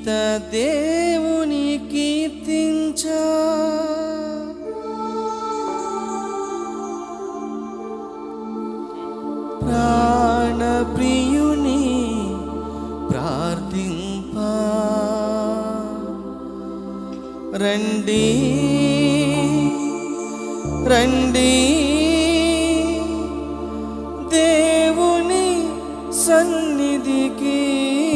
జీవిత దేవుని కీర్తించా ప్రాణ ప్రియుని ప్రార్థింపా రండి రండి దేవుని సన్నిధికి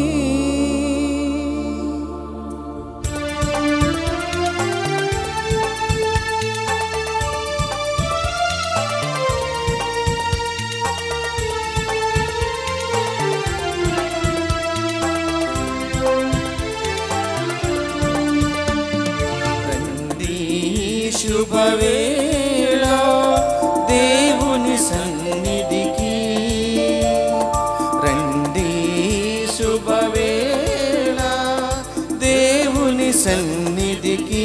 శుభవేళ దేవుని సన్నిధికి రండి శుభవేళ దేవుని సన్నిధికి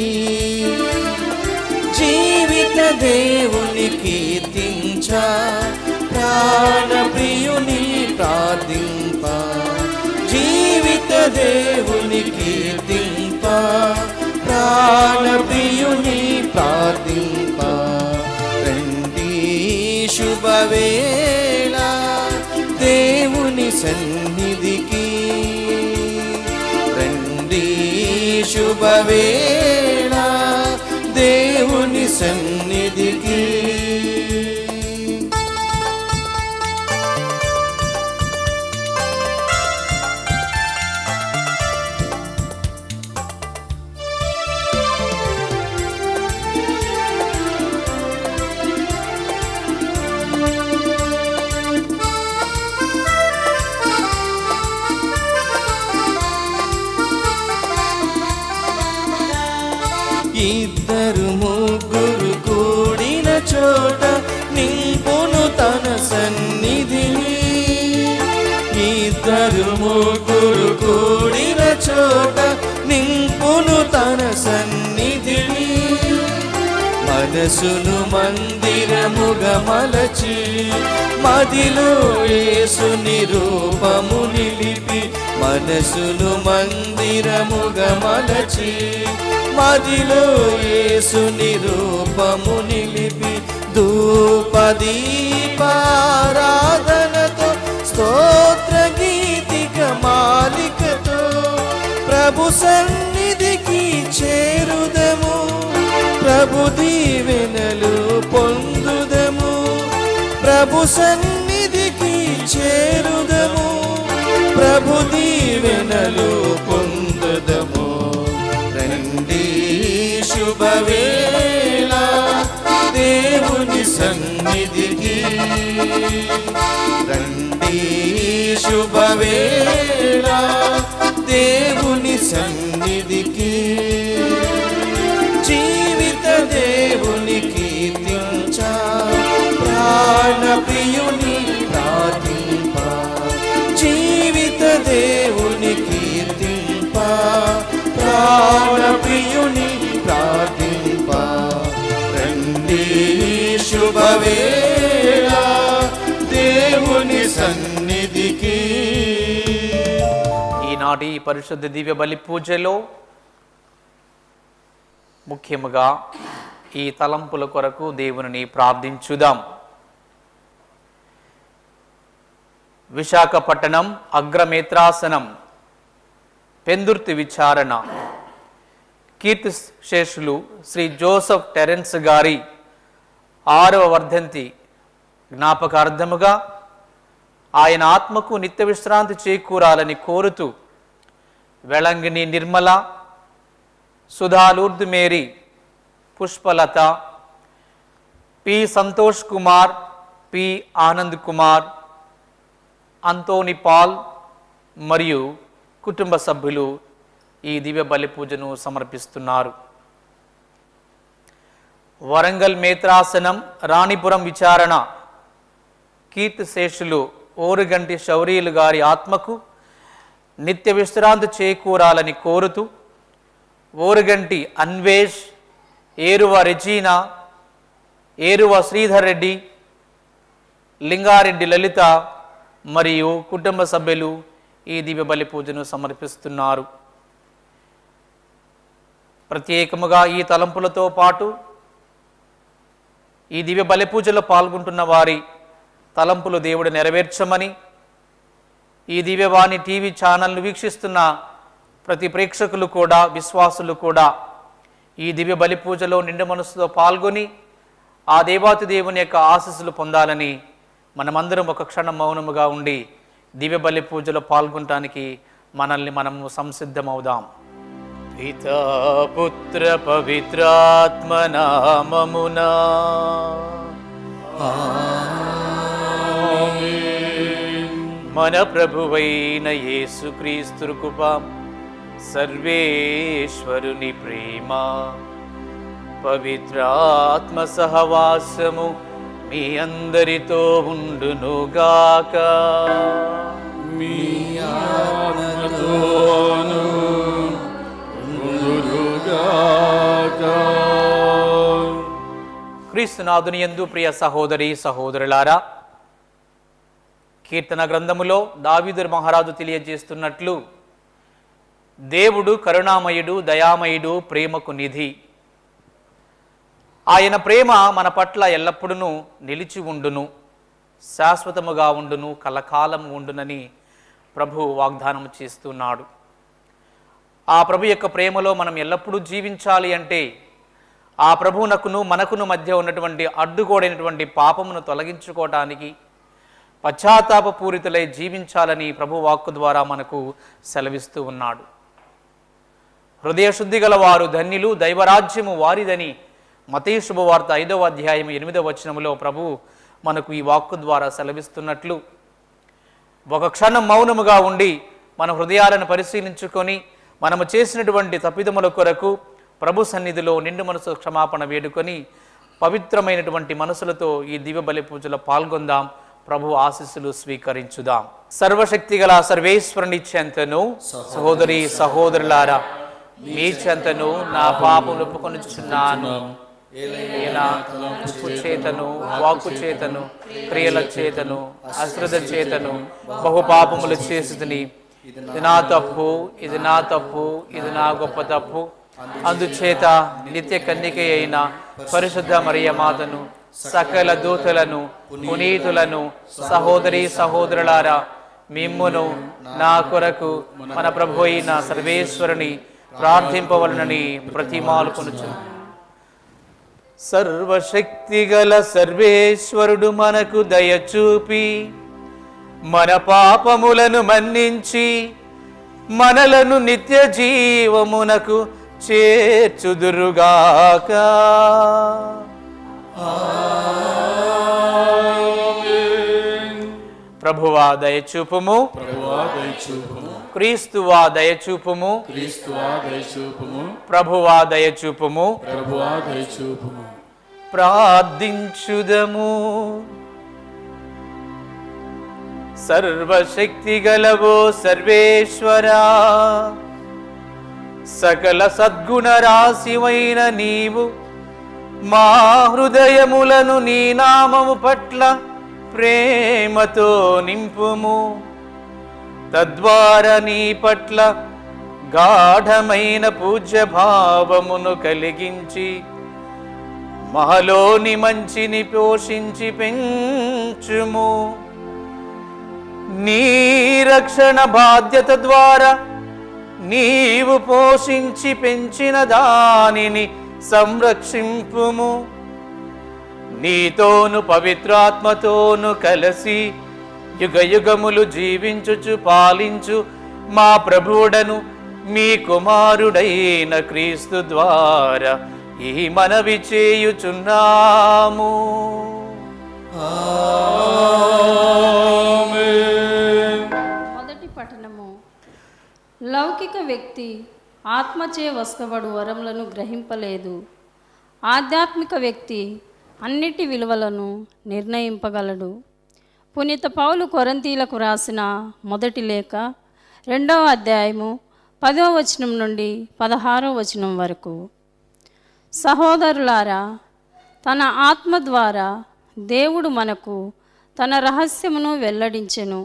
జీవిత దేవుని కీర్తించ ప్రాణ ప్రియుని ప్రార్థింప జీవిత దేవుని కీర్తింప ప్రాణ ప్రియుని ప్రార్థింప రండి శుభవేళ దేవుని సన్నిధికి రండి శుభవేళ దేవుని సన్నిధికి ఇద్దరు ముగ్గురు కూడిన చోట నింపును తన సన్నిధిని ఇద్దరు ముగ్గురు కూడిన చోట నింపును తన సన్నిధిని మనసును మందిరముగా మలచి మదిలో యేసుని రూపము నిలిపి మనసును మందిరముగా మలచి మదిలో యేసుని రూపము నిలిపి ధూపదీపారాధనతో స్తోత్ర గీతిక మాలికతో ప్రభు సన్నిధికి చేరుదము ప్రభు దీవెనలు పొందుదము ప్రభు సన్నిధికి చేరుదము ప్రభు దీవెనలు పొందుదము రండి శుభవేళ దేవుని సన్నిధికి రండి శుభవేళ దేవుని సన్నిధికి జీవిత దేవుని కీర్తించ ప్రాణ ప్రియుని ప్రార్థింప జీవిత దేవుని కీర్తింప ప్రాణ ప్రియుని ప్రార్థింప రండి శుభవేళ దేవుని సన్నిధికి. ఈనాటి పరిశుద్ధ దివ్య బలి పూజలో ముఖ్యముగా ఈ తలంపుల కొరకు దేవుని ప్రార్థించుదాం. విశాఖపట్నం అగ్రమేత్రాసనం పెందుర్తి విచారణ కీర్తి శేషులు శ్రీ జోసెఫ్ టెరెన్స్ గారి 6వ వర్ధంతి జ్ఞాపకార్థముగా ఆయన ఆత్మకు నిత్య విశ్రాంతి చేకూరాలని కోరుతూ Velankanni Nirmala, Sudhalourdu Mary, Pushpalatha, P Santosh Kumar, P Anand Kumar, Antony Paul మరియు కుటుంబ సభ్యులు ఈ దివ్య బలి పూజను సమర్పిస్తున్నారు. వరంగల్ మేత్రాసనం రాణిపురం విచారణ కీర్తిశేషులు ఓరుగంటి శౌరీలు గారి ఆత్మకు నిత్య విశ్రాంతి చేకూరాలని కోరుతూ ఓరుగంటి అన్వేష్, ఏరువ రెజీనా, ఏరువ శ్రీధర్ రెడ్డి, లింగారెడ్డి లలిత మరియు కుటుంబ సభ్యులు ఈ దివ్య బలి పూజను సమర్పిస్తున్నారు. ప్రత్యేకముగా ఈ తలంపులతో పాటు ఈ దివ్య బలి పూజలో పాల్గొంటున్న వారి తలంపులు దేవుడు నెరవేర్చమని, ఈ దివ్యవాణి టీవీ ఛానల్ను వీక్షిస్తున్న ప్రతి ప్రేక్షకులు కూడా, విశ్వాసులు కూడా ఈ దివ్య బలి పూజలో నిండు మనసుతో పాల్గొని ఆ దేవాతి దేవుని యొక్క ఆశీస్సులు పొందాలని మనమందరం ఒక క్షణం మౌనముగా ఉండి దివ్య బలి పూజలో పాల్గొనటానికి మనల్ని మనము సంసిద్ధమవుదాం. పితా పుత్ర పవిత్రాత్మ నామమునా మన ప్రభువైన యేసుక్రీస్తు కృప, సర్వేశ్వరుని ప్రేమ, పవిత్రాత్మ సహవాసము మీ అందరితో ఉండునుగాక. మీ ఆత్మతోను ఉండునుగాక. క్రీస్తునాథుని యందు ప్రియ సహోదరి సహోదరులారా, కీర్తన గ్రంథములో దావీదు మహారాజు తెలియజేస్తున్నట్లు, దేవుడు కరుణామయుడు, దయామయుడు, ప్రేమకు నిధి. ఆయన ప్రేమ మన పట్ల ఎల్లప్పుడూ నిలిచి ఉండును, శాశ్వతముగా ఉండును, కలకాలం ఉండునని ప్రభు వాగ్దానం చేస్తున్నాడు. ఆ ప్రభు యొక్క ప్రేమలో మనం ఎల్లప్పుడూ జీవించాలి అంటే ఆ ప్రభువునకును మనకును మధ్య ఉన్నటువంటి అడ్డుగోడైనటువంటి పాపమును తొలగించుకోవటానికి పశ్చాత్తాపపూరితులై జీవించాలని ప్రభు వాక్కు ద్వారా మనకు సెలవిస్తూ ఉన్నాడు. హృదయ శుద్ధి గల వారు ధన్యులు, దైవరాజ్యము వారిదని మత్తయి శుభవార్త 5వ అధ్యాయం 8వ వచనములో ప్రభు మనకు ఈ వాక్కు ద్వారా సెలవిస్తున్నట్లు, ఒక క్షణం మౌనముగా ఉండి మన హృదయాలను పరిశీలించుకొని మనము చేసినటువంటి తప్పిదముల కొరకు ప్రభు సన్నిధిలో నిండు మనసు క్షమాపణ వేడుకొని పవిత్రమైనటువంటి మనసులతో ఈ దివ్య బలి పూజలో పాల్గొందాం. ప్రభు ఆశీస్సులు స్వీకరించుదాం. సర్వశక్తి గల సర్వేశ్వరుని చెంతను, సహోదరి సహోదరులారా, మీ చెంతను నా పాపములు ఒప్పుకొనుచున్నాను. చేతను, వాక్కు చేతను, క్రియల చేతను, అశ్రద్ధ చేతను బహు పాపములు చేసితిని. ఇది నా తప్పు, ఇది నా తప్పు, ఇది నా గొప్ప తప్పు. అందుచేత నిత్య కన్యక అయిన పరిశుద్ధ మరియ మాతను, సకల దూతలను, పునీతులను, సహోదరి సహోదరులారా, మిమ్మును నా కొరకు మన ప్రభు అయిన సర్వేశ్వరుని ప్రార్థింపవలనని ప్రతిమాలుకొనుచున్నాను. సర్వశక్తిగల సర్వేశ్వరుడు మనకు దయచూపి మన పాపములను మన్నించి మనలను నిత్య జీవమునకు చేర్చుదురుగాక. ప్రభువా దయచూపుము, క్రీస్తువా దయచూపుము, ప్రభువా దయచూపుము. ప్రార్థించుదము. సర్వశక్తి గలవో సర్వేశ్వరా, సకల సద్గుణ రాశివైన నీవు మా హృదయములను నీ నామము పట్ల ప్రేమతో నింపుము. తద్వారా నీ పట్ల గాఢమైన పూజ్య భావమును కలిగించి మహలోని మంచిని పోషించి పెంచుము. నీ రక్షణ బాధ్యత ద్వారా నీవు పోషించి పెంచిన దానిని సంరక్షింపుము. నీతోను పవిత్రాత్మతోను కలిసి యుగయుగములు జీవించుచు పాలించు మా ప్రభువుడను మీ కుమారుడైన క్రీస్తు ద్వారా ఈ మనవి చేయుచున్నాము. మొదటి పఠనము. లౌకిక వ్యక్తి ఆత్మచే వస్తబడు వరములను గ్రహింపలేదు. ఆధ్యాత్మిక వ్యక్తి అన్నిటి విలువలను నిర్ణయింపగలడు. పునీత పౌలు కొరింథీయులకు రాసిన మొదటి లేఖ 2వ అధ్యాయము 10వ వచనం నుండి 16వ వచనం వరకు. సహోదరులారా, తన ఆత్మ ద్వారా దేవుడు మనకు తన రహస్యమును వెల్లడించెను.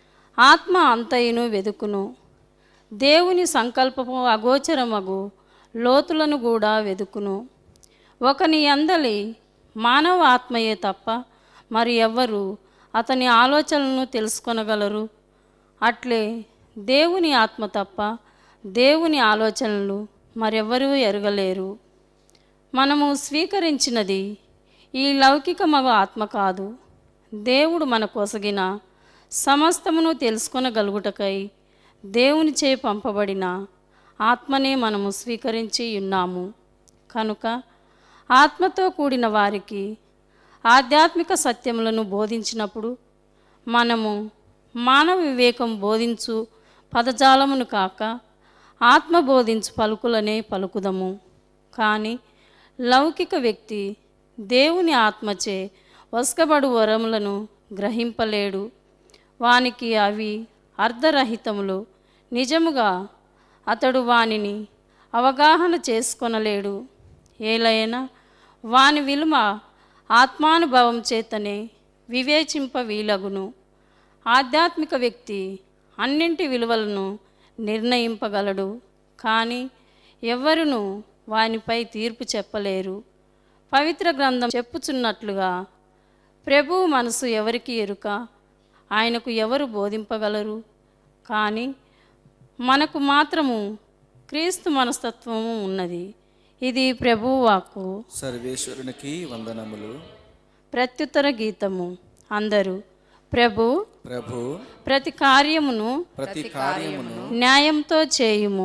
ఆత్మ అంతయును వెదుకును, దేవుని సంకల్పము అగోచరమగు లోతులను కూడా వెదుకును. ఒకని అందలి మానవ ఆత్మయే తప్ప మరి ఎవ్వరు అతని ఆలోచనలను తెలుసుకొనగలరు. అట్లే దేవుని ఆత్మ తప్ప దేవుని ఆలోచనలు మరెవ్వరూ ఎరగలేరు. మనము స్వీకరించినది ఈ లౌకిక మగ ఆత్మ కాదు. దేవుడు మన కొసగిన సమస్తమును తెలుసుకొనగలుగుటకై దేవునిచే పంపబడిన ఆత్మనే మనము స్వీకరించి ఉన్నాము. కనుక ఆత్మతో కూడిన వారికి ఆధ్యాత్మిక సత్యములను బోధించినప్పుడు మనము మానవ వివేకం బోధించు పదజాలమును కాక ఆత్మ బోధించు పలుకులనే పలుకుదము. కానీ లౌకిక వ్యక్తి దేవుని ఆత్మచే వస్కబడు వరములను గ్రహింపలేడు. వానికి అవి అర్ధరహితములు. నిజముగా అతడు వానిని అవగాహన చేసుకొనలేడు. ఏలైనా వాని విలువ ఆత్మానుభవం చేతనే వివేచింప వీలగును. ఆధ్యాత్మిక వ్యక్తి అన్నింటి విలువలను నిర్ణయింపగలడు. కానీ ఎవ్వరును వానిపై తీర్పు చెప్పలేరు. పవిత్ర గ్రంథం చెప్పుచున్నట్లుగా ప్రభువు మనసు ఎవరికి ఎరుక, ఆయనకు ఎవరు బోధింపగలరు. కానీ మనకు మాత్రము క్రీస్తు మనస్తత్వము ఉన్నది. ఇది ప్రభువు వాక్కు. సర్వేశ్వరునికి వందనములు. ప్రత్యుత్తర గీతము. అందరూ ప్రభు ప్రతి కార్యమును న్యాయంతో చేయుము.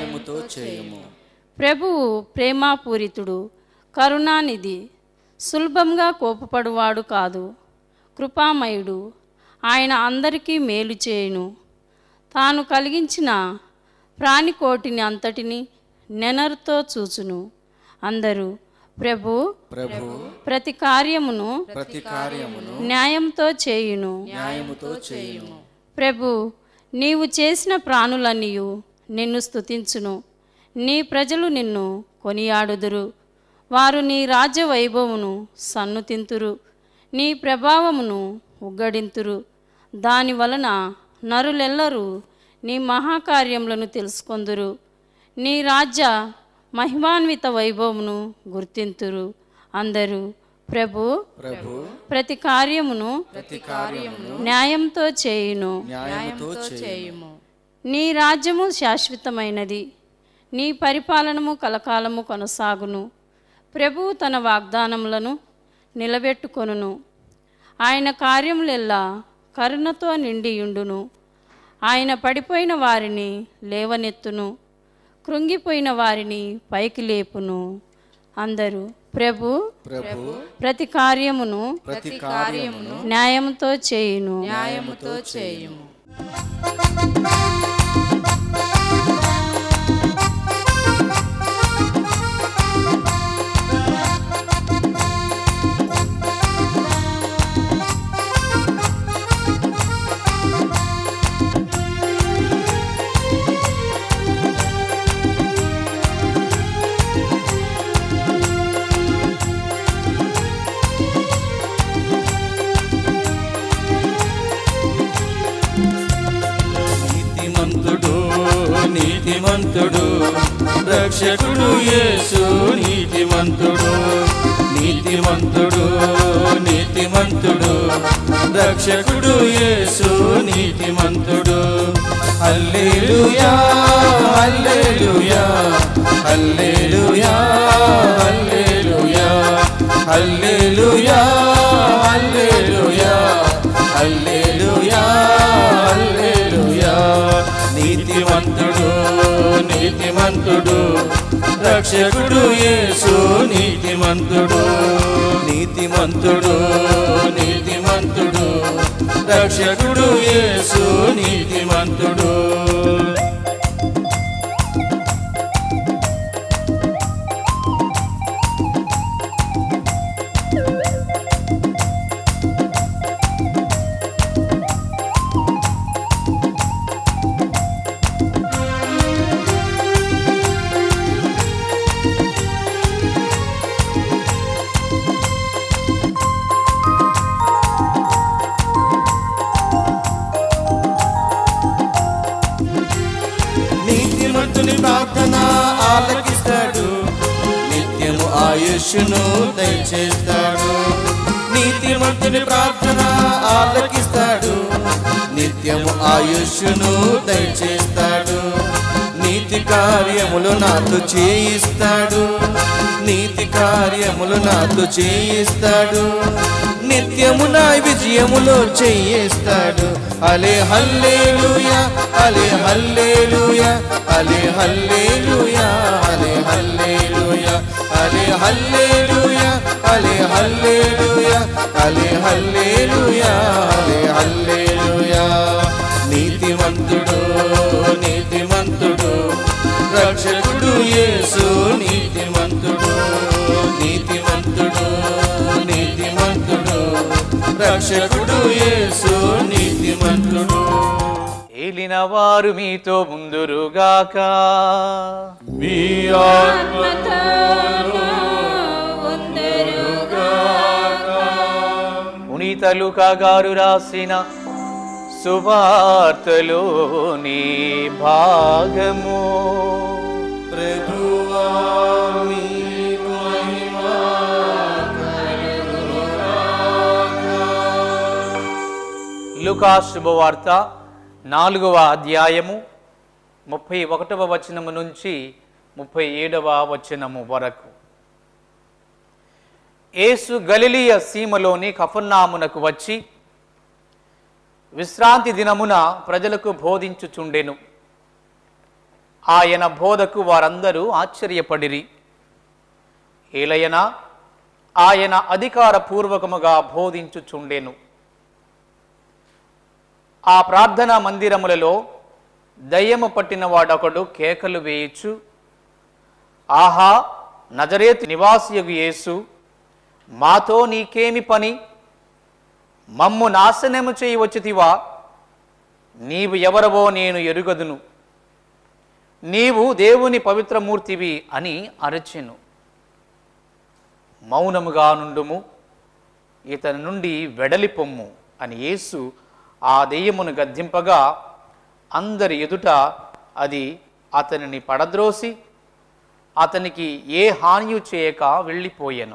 ప్రభువు ప్రేమాపూరితుడు, కరుణానిధి, సులభంగా కోపపడువాడు కాదు, కృపామయుడు. ఆయన అందరికీ మేలు చేయును. తాను కలిగించిన ప్రాణికోటిని అంతటిని నెనరుతో చూచును. అందరూ ప్రభు ప్రతి కార్యమును న్యాయంతో చేయును. ప్రభు నీవు చేసిన ప్రాణులన్నీయు నిన్ను స్తుతించును. నీ ప్రజలు నిన్ను కొనియాడుదురు. వారు నీ రాజ్య వైభవమును సన్నుతింతురు, నీ ప్రభావమును ఉగ్గడింతురు. దాని వలన నరులెల్లరూ నీ మహాకార్యములను తెలుసుకొందురు. నీ రాజ్య మహిమాన్విత వైభవమును గుర్తింతురు. అందరూ ప్రభు ప్రతి కార్యమును న్యాయంతో చేయును. నీ రాజ్యము శాశ్వతమైనది, నీ పరిపాలనము కలకాలము కొనసాగును. ప్రభువు తన వాగ్దానములను నిలబెట్టుకొనును. ఆయన కార్యములెల్లా కరుణతో నిండియుండును. ఆయన పడిపోయిన వారిని లేవనెత్తును, కృంగిపోయిన వారిని పైకి లేపును. అందరూ ప్రభు ప్రతి కార్యమును న్యాయముతో చేయును. నీతిమంతుడు రక్షకుడు యేసు, నీతిమంతుడు నీతిమంతుడు నీతిమంతుడు రక్షకుడు యేసు, నీతిమంతుడు. హల్లెలూయా హల్లెలూయా హల్లెలూయా హల్లెలూయా హల్లెలూయా హల్లెలూయా హల్లెలూయా హల్లెలూయా. నీతిమంతుడు నీతిమంతుడు రక్షకుడు యేసు, నీతిమంతుడు నీతిమంతుడు నీతిమంతుడు రక్షకుడు యేసు, నీతిమంతుడు. ఆయుష్ను దయచేస్తాడు. నీతిమంతుని ప్రార్థన ఆలకిస్తాడు, నిత్యము ఆయుష్ను దయచేస్తాడు. నీతి కార్యములు నాతో చేయిస్తాడు, నీతి కార్యములు నాతో చేయిస్తాడు. నిత్యము నా విజయములో చేయిస్తాడు. అలే హల్లెలూయా, అలే హల్లెలూయా, అలే హల్లెలూయా, అలే హల్లెలూయా, అలే హల్లెలూయా, అలే హల్లెలూయా, అలే హల్లెలూయా, అలే హల్లెలూయా. నీతిమంతుడు, నీతిమంతుడు, రక్షకుడు యేసు నీతిమంతుడు, నీతిమంతుడు, నీతిమంతుడు, రక్షకుడు యేసు నీతిమంతుడు. ఏలిన వారు మీతో ముందురుగాక, మీ ఆత్మతోను ఉందురుగాక. పునీత లూకా గారు రాసిన సువార్తలోని భాగము. ప్రభువా మీకు మహిమ కలుగుగాక. లూకా శుభవార్త 4వ అధ్యాయము 31వ వచనము నుంచి 37వ వచనము వరకు. యేసు గలిలయ సీమలోని కఫర్నామునకు వచ్చి విశ్రాంతి దినమున ప్రజలకు బోధించుచుండెను. ఆయన బోధకు వారందరూ ఆశ్చర్యపడిరి. ఏలయనా ఆయన అధికారపూర్వకముగా బోధించుచుండెను. ఆ ప్రార్థనా మందిరములలో దయ్యము పట్టిన వాడొకడు కేకలు వేయుచు, ఆహా, నజరేతు నివాసియగు యేసు, మాతో నీకేమి పని? మమ్ము నాశనము చేయి వచ్చితివా? నీవు ఎవరవో నేను ఎరుగదును, నీవు దేవుని పవిత్రమూర్తివి అని అరచెను. మౌనముగా నుండుము, ఇతని నుండి వెడలిపొమ్ము అని యేసు ఆ దెయ్యమును గద్దింపగా అందరి ఎదుట అది అతనిని పడద్రోసి అతనికి ఏ హానియు చేయక వెళ్ళిపోయెను.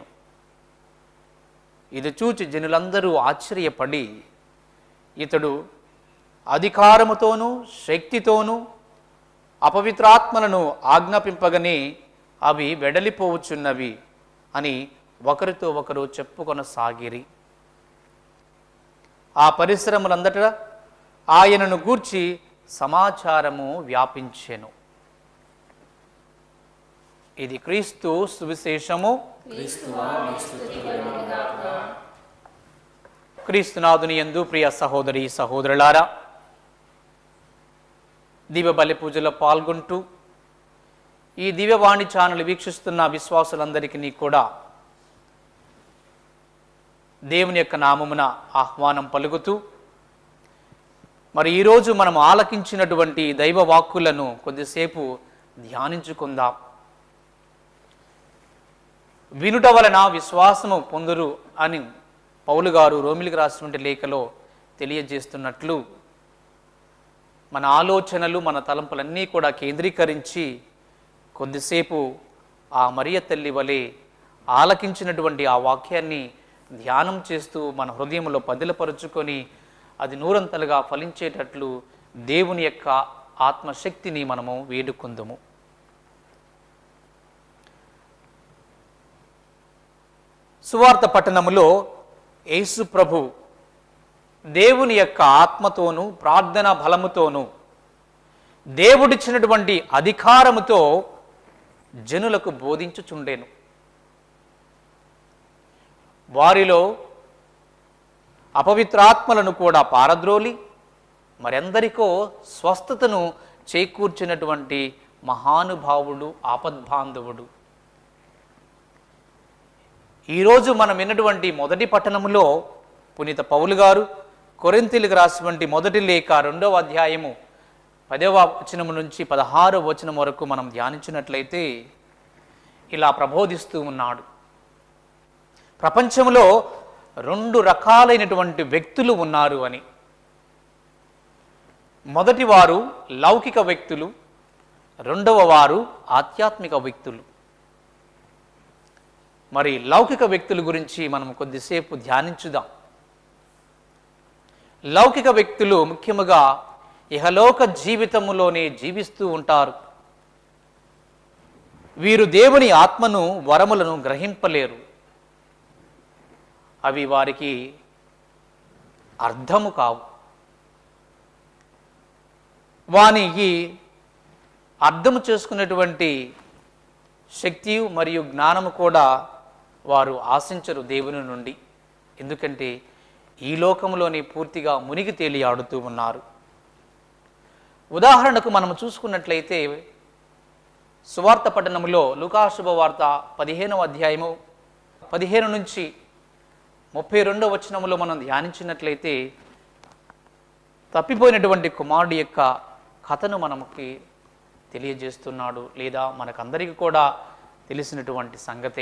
ఇది చూచి జనులందరూ ఆశ్చర్యపడి, ఇతడు అధికారముతోనూ శక్తితోనూ అపవిత్రాత్మలను ఆజ్ఞాపింపగనే అవి వెడలిపోవచ్చున్నవి అని ఒకరితో ఒకరు చెప్పుకొనసాగిరి. ఆ పరిసరములందట ఆయనను గూర్చి సమాచారము వ్యాపించెను. ఇది క్రీస్తు సువిశేషము. క్రీస్తునాథుని యందు ప్రియ సహోదరి సహోదరులారా, దివ్య బలి పూజలో పాల్గొంటూ ఈ దివ్యవాణి ఛానల్ వీక్షిస్తున్న విశ్వాసులందరికీ కూడా దేవుని యొక్క నామమున ఆహ్వానం పలుకుతూ, మరి ఈరోజు మనం ఆలకించినటువంటి దైవ వాక్కులను కొద్దిసేపు ధ్యానించుకుందాం. వినుట వలన విశ్వాసము పొందురు అని పౌలు గారు రోమిలికి రాసినటువంటి లేఖలో తెలియజేస్తున్నట్లు, మన ఆలోచనలు మన తలంపులన్నీ కూడా కేంద్రీకరించి కొద్దిసేపు ఆ మరియ తల్లి వలె ఆలకించినటువంటి ఆ వాక్యాన్ని ధ్యానం చేస్తూ మన హృదయంలో పదిలపరుచుకొని అది నూరంతలుగా ఫలించేటట్లు దేవుని యొక్క ఆత్మశక్తిని మనము వేడుకుందుము. సువార్త పట్టణములో యేసు ప్రభు దేవుని యొక్క ఆత్మతోనూ ప్రార్థనా బలముతోనూ దేవుడిచ్చినటువంటి అధికారముతో జనులకు బోధించుచుండెను. వారిలో అపవిత్రాత్మలను కూడా పారద్రోలి మరెందరికో స్వస్థతను చేకూర్చినటువంటి మహానుభావుడు, ఆపద్బాంధవుడు. ఈరోజు మనం విన్నటువంటి మొదటి పట్టణములో పునీత పౌలు గారు కొరింథీయులకు రాసినటువంటి మొదటి లేఖ 2వ అధ్యాయము 10వ వచనము నుంచి 16వ వచనం వరకు మనం ధ్యానించినట్లయితే ఇలా ప్రబోధిస్తూ ఉన్నాడు. ప్రపంచంలో 2 రకాలైనటువంటి వ్యక్తులు ఉన్నారు అని. మొదటి వారు లౌకిక వ్యక్తులు, రెండవ వారు ఆధ్యాత్మిక వ్యక్తులు. మరి లౌకిక వ్యక్తుల గురించి మనం కొద్దిసేపు ధ్యానించుదాం. లౌకిక వ్యక్తులు ముఖ్యముగా ఇహలోక జీవితములోనే జీవిస్తూ ఉంటారు. వీరు దేవుని ఆత్మను, వరములను గ్రహింపలేరు. అవి వారికి అర్థము కావు. వానికి అర్థము చేసుకునేటువంటి శక్తి మరియు జ్ఞానము కూడా వారు ఆశించరు దేవుని నుండి. ఎందుకంటే ఈ లోకంలోని పూర్తిగా మునిగి తేలి ఆడుతూ ఉన్నారు. ఉదాహరణకు మనం చూసుకున్నట్లయితే సువార్త పట్టణములో లూకా శుభవార్త 15వ అధ్యాయము 15 నుంచి 32వ వచనములో మనం ధ్యానించినట్లయితే తప్పిపోయినటువంటి కుమారుడి యొక్క కథను మనకి తెలియజేస్తున్నాడు. లేదా మనకందరికీ కూడా తెలిసినటువంటి సంగతే.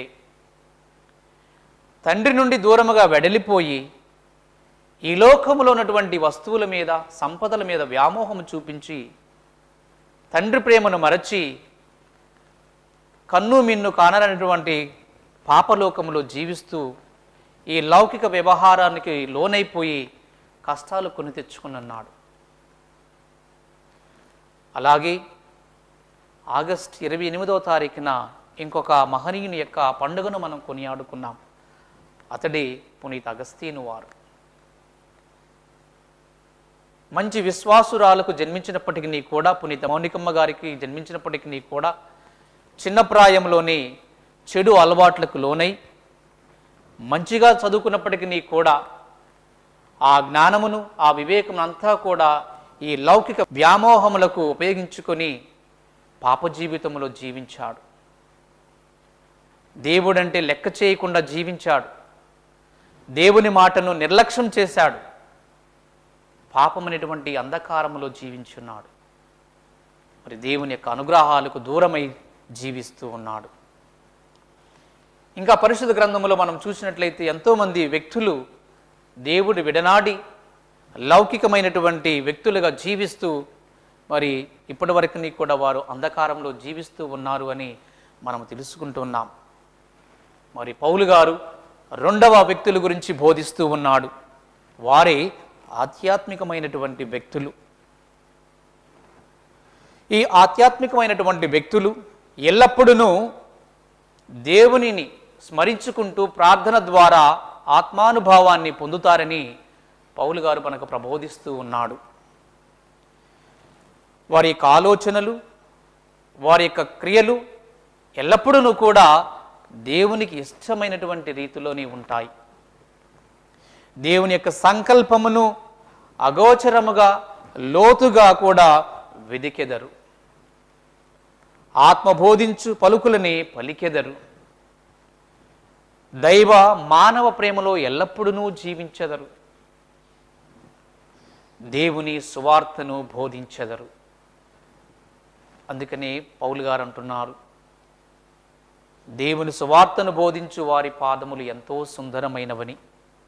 తండ్రి నుండి దూరముగా వెడలిపోయి ఈ లోకములో ఉన్నటువంటి వస్తువుల మీద, సంపదల మీద వ్యామోహము చూపించి తండ్రి ప్రేమను మరచి కన్ను మిన్ను కాననటువంటి పాపలోకములో జీవిస్తూ ఈ లౌకిక వ్యవహారానికి లోనైపోయి కష్టాలు కొని తెచ్చుకున్నాడు. అలాగే ఆగస్టు 28వ తారీఖున ఇంకొక మహనీయుని యొక్క పండుగను మనం కొనియాడుకున్నాం. అతడే పునీత అగస్తీను వారు. మంచి విశ్వాసురాలకు జన్మించినప్పటికీ కూడా, పునీత మౌనికమ్మ గారికి జన్మించినప్పటికీ కూడా చిన్న ప్రాయంలోనే చెడు అలవాట్లకు లోనై మంచిగా చదువుకున్నప్పటికీ కూడా ఆ జ్ఞానమును, ఆ వివేకం అంతా కూడా ఈ లౌకిక వ్యామోహములకు ఉపయోగించుకొని పాప జీవితంలో జీవించాడు. దేవుడంటే లెక్క చేయకుండా జీవించాడు. దేవుని మాటను నిర్లక్ష్యం చేశాడు. పాపమనేటువంటి అంధకారములో జీవించున్నాడు. మరి దేవుని యొక్క అనుగ్రహాలకు దూరమై జీవిస్తూ ఉన్నాడు. ఇంకా పరిశుద్ధ గ్రంథములో మనం చూసినట్లయితే ఎంతోమంది వ్యక్తులు దేవుడు విడనాడి లౌకికమైనటువంటి వ్యక్తులుగా జీవిస్తూ మరి ఇప్పటి వరకు కూడా వారు అంధకారంలో జీవిస్తూ ఉన్నారు అని మనం తెలుసుకుంటున్నాం. మరి పౌలు గారు 2వ వ్యక్తుల గురించి బోధిస్తూ ఉన్నాడు. వారే ఆధ్యాత్మికమైనటువంటి వ్యక్తులు. ఈ ఆధ్యాత్మికమైనటువంటి వ్యక్తులు ఎల్లప్పుడూ దేవునిని స్మరించుకుంటూ ప్రార్థన ద్వారా ఆత్మానుభావాన్ని పొందుతారని పౌలు గారు మనకు ప్రబోధిస్తూ ఉన్నాడు. వారి యొక్క ఆలోచనలు, వారి యొక్క క్రియలు ఎల్లప్పుడూ కూడా దేవునికి ఇష్టమైనటువంటి రీతిలోనే ఉంటాయి. దేవుని యొక్క సంకల్పమును అగోచరముగా, లోతుగా కూడా వెదికెదరు. ఆత్మబోధించు పలుకులని పలికెదరు. దైవ మానవ ప్రేమలో ఎల్లప్పుడూ జీవించెదరు. దేవుని సువార్తను బోధించెదరు. అందుకనే పౌలు గారు అంటున్నారు, దేవుని సువార్తను బోధించు వారి పాదములు ఎంతో సుందరమైనవని.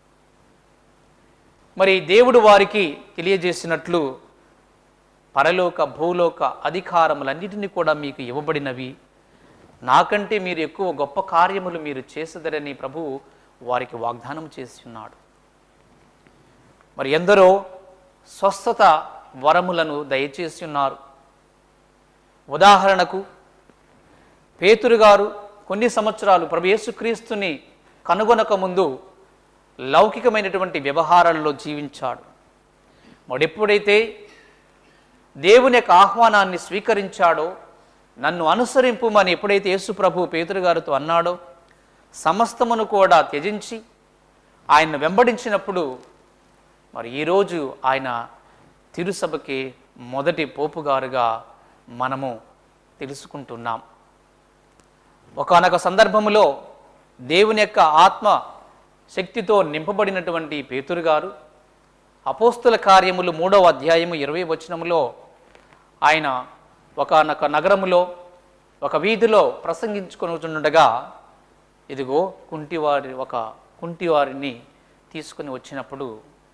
మరి దేవుడు వారికి తెలియజేసినట్లు పరలోక భూలోక అధికారములన్నిటినీ కూడా మీకు ఇవ్వబడినవి, నాకంటే మీరు ఎక్కువ గొప్ప కార్యములు మీరు చేసదరని ప్రభువు వారికి వాగ్దానం చేసి ఉన్నాడు. మరి ఎందరో స్వస్థత వరములను దయచేసి ఉన్నారు. ఉదాహరణకు పేతురు గారు కొన్ని సంవత్సరాలు ప్రభు యేసుక్రీస్తుని కనుగొనక ముందు లౌకికమైనటువంటి వ్యవహారాల్లో జీవించాడు. మరెప్పుడైతే దేవుని యొక్క ఆహ్వానాన్ని స్వీకరించాడో, నన్ను అనుసరింపుమని ఎప్పుడైతే యేసు ప్రభు పేతురు గారితో అన్నాడో, సమస్తమును కూడా త్యజించి ఆయన్ను వెంబడించినప్పుడు మరి ఈరోజు ఆయన తిరుసభకి మొదటి పోపుగారుగా మనము తెలుసుకుంటున్నాం. ఒకానొక సందర్భములో దేవుని యొక్క ఆత్మ శక్తితో నింపబడినటువంటి పేతురు గారు అపోస్తుల కార్యములు 3వ అధ్యాయము 20వ వచనములో ఆయన ఒకానొక నగరములో ఒక వీధిలో ప్రసంగించుకొనుచుండగా ఇదిగో కుంటివారిని తీసుకుని వచ్చినప్పుడు,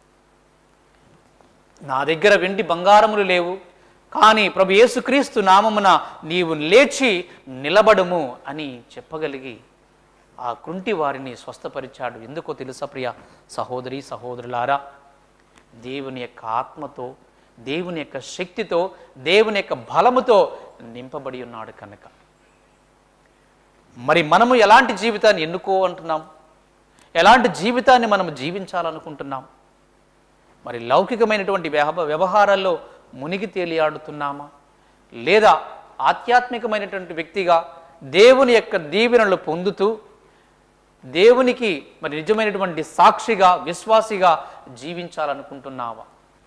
నా దగ్గర వెండి బంగారములు లేవు, కానీ ప్రభు యేసుక్రీస్తు నామమున నీవు లేచి నిలబడుము అని చెప్పగలిగి ఆ కృంటి వారిని స్వస్థపరిచాడు. ఎందుకో తెలుసా ప్రియ సహోదరి సహోదరులారా? దేవుని యొక్క ఆత్మతో, దేవుని యొక్క శక్తితో, దేవుని యొక్క బలముతో నింపబడి ఉన్నాడు కనుక. మరి మనము ఎలాంటి జీవితాన్ని ఎన్నుకోమంటున్నాం? ఎలాంటి జీవితాన్ని మనం జీవించాలనుకుంటున్నాం? మరి లౌకికమైనటువంటి వ్యవహారాల్లో మునిగి తేలియాడుతున్నామా? లేదా ఆధ్యాత్మికమైనటువంటి వ్యక్తిగా దేవుని యొక్క దీవెనలు పొందుతూ దేవునికి మరి నిజమైనటువంటి సాక్షిగా, విశ్వాసిగా జీవించాలనుకుంటున్నావా?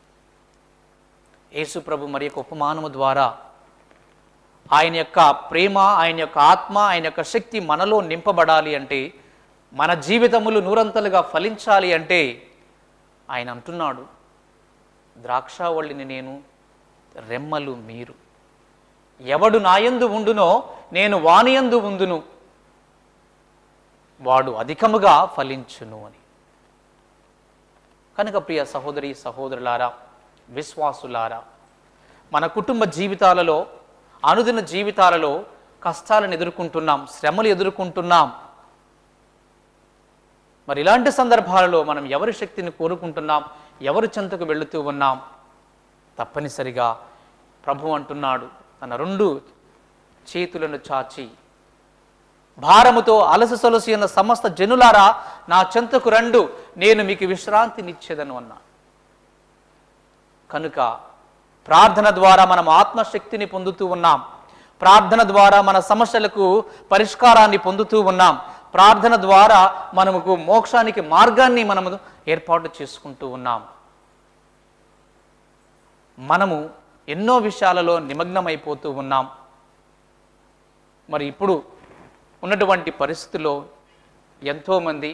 యేసు ప్రభు మరి యొక్క ఉపమానము ద్వారా ఆయన యొక్క ప్రేమ, ఆయన యొక్క ఆత్మ, ఆయన యొక్క శక్తి మనలో నింపబడాలి అంటే, మన జీవితములు నూరంతలుగా ఫలించాలి అంటే ఆయన అంటున్నాడు, ద్రాక్షావళిని నేను, రెమ్మలు మీరు. ఎవడు నాయందు ఉండునో నేను వానియందు ఉందును, వాడు అధికముగా ఫలించును అని. కనుక ప్రియ సహోదరి సహోదరులారా, విశ్వాసులారా, మన కుటుంబ జీవితాలలో, అనుదిన జీవితాలలో కష్టాలను ఎదుర్కొంటున్నాం, శ్రమలు ఎదుర్కొంటున్నాం. మరి ఇలాంటి సందర్భాలలో మనం ఎవరి శక్తిని కోరుకుంటున్నాం? ఎవరి చెంతకు వెళుతూ ఉన్నాం? తప్పనిసరిగా ప్రభు అంటున్నాడు, తన 2 చేతులను చాచి, భారముతో అలసి సొలసి ఉన్న సమస్త జనులారా నా చెంతకు రండు, నేను మీకు విశ్రాంతినిచ్చేదను అన్నా. కనుక ప్రార్థన ద్వారా మనం ఆత్మశక్తిని పొందుతూ ఉన్నాం. ప్రార్థన ద్వారా మన సమస్యలకు పరిష్కారాన్ని పొందుతూ ఉన్నాం. ప్రార్థన ద్వారా మనకు మోక్షానికి మార్గాన్ని మనము ఏర్పాటు చేసుకుంటూ ఉన్నాం. మనము ఎన్నో విషయాలలో నిమగ్నమైపోతూ ఉన్నాం. మరి ఇప్పుడు ఉన్నటువంటి పరిస్థితుల్లో ఎంతోమంది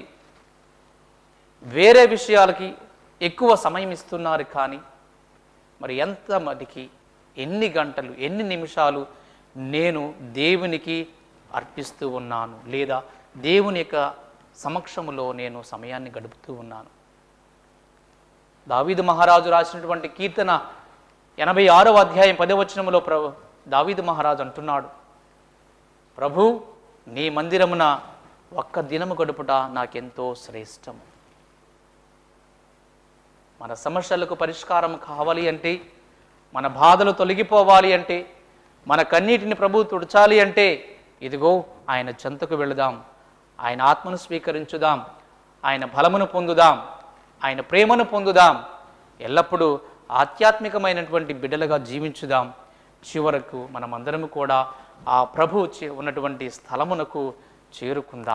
వేరే విషయాలకి ఎక్కువ సమయం ఇస్తున్నారు. కానీ మరి ఎంతమందికి ఎన్ని గంటలు, ఎన్ని నిమిషాలు నేను దేవునికి అర్పిస్తూ ఉన్నాను, లేదా దేవుని యొక్క సమక్షములో నేను సమయాన్ని గడుపుతూ ఉన్నాను? దావీదు మహారాజు రాసినటువంటి కీర్తన 86వ అధ్యాయం 10వ వచనములో దావీదు మహారాజు అంటున్నాడు, ప్రభు నీ మందిరమున ఒక్క దినము గడుపుట నాకెంతో శ్రేష్టము. మన సమస్యలకు పరిష్కారం కావాలి అంటే, మన బాధలు తొలగిపోవాలి అంటే, మన కన్నీటిని ప్రభు తుడచాలి అంటే, ఇదిగో ఆయన చెంతకు వెళుదాం, ఆయన ఆత్మను స్వీకరించుదాం, ఆయన బలమును పొందుదాం, ఆయన ప్రేమను పొందుదాం, ఎల్లప్పుడూ ఆధ్యాత్మికమైనటువంటి బిడ్డలుగా జీవించుదాం. చివరకు మనమందరము కూడా ఆ ప్రభు ఉన్నటువంటి స్థలమునకు చేరుకుందాం.